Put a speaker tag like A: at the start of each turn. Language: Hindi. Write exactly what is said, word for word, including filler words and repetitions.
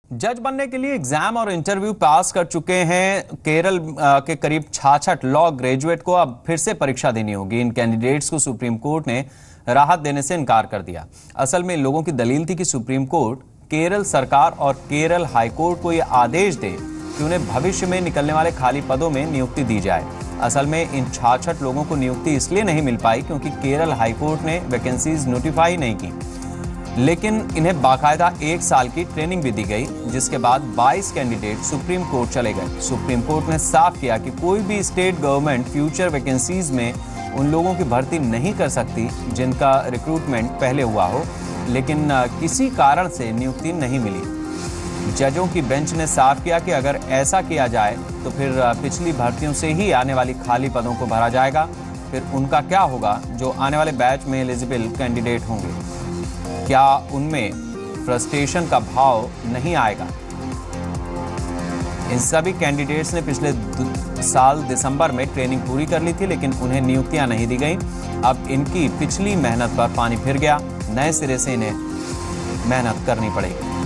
A: जज बनने के लिए एग्जाम और इंटरव्यू पास कर चुके हैं केरल के करीब छियासठ लॉ ग्रेजुएट को अब फिर से परीक्षा देनी होगी। इन कैंडिडेट्स को सुप्रीम कोर्ट ने राहत देने से इनकार कर दिया। असल में इन लोगों की दलील थी कि सुप्रीम कोर्ट केरल सरकार और केरल हाईकोर्ट को यह आदेश दे कि उन्हें भविष्य में निकलने वाले खाली पदों में नियुक्ति दी जाए। असल में इन छियासठ लोगों को नियुक्ति इसलिए नहीं मिल पाई क्योंकि केरल हाईकोर्ट ने वैकेंसीज नोटिफाई नहीं की, लेकिन इन्हें बाकायदा एक साल की ट्रेनिंग भी दी गई, जिसके बाद बाईस कैंडिडेट सुप्रीम कोर्ट चले गए। सुप्रीम कोर्ट ने साफ किया कि कोई भी स्टेट गवर्नमेंट फ्यूचर वैकेंसीज में उन लोगों की भर्ती नहीं कर सकती जिनका रिक्रूटमेंट पहले हुआ हो, लेकिन किसी कारण से नियुक्ति नहीं मिली। जजों की बेंच ने साफ किया कि अगर ऐसा किया जाए तो फिर पिछली भर्तियों से ही आने वाली खाली पदों को भरा जाएगा। फिर उनका क्या होगा जो आने वाले बैच में एलिजिबल कैंडिडेट होंगे? क्या उनमें फ्रस्ट्रेशन का भाव नहीं आएगा? इन सभी कैंडिडेट्स ने पिछले साल दिसंबर में ट्रेनिंग पूरी कर ली थी, लेकिन उन्हें नियुक्तियां नहीं दी गई। अब इनकी पिछली मेहनत पर पानी फिर गया, नए सिरे से इन्हें मेहनत करनी पड़ेगी।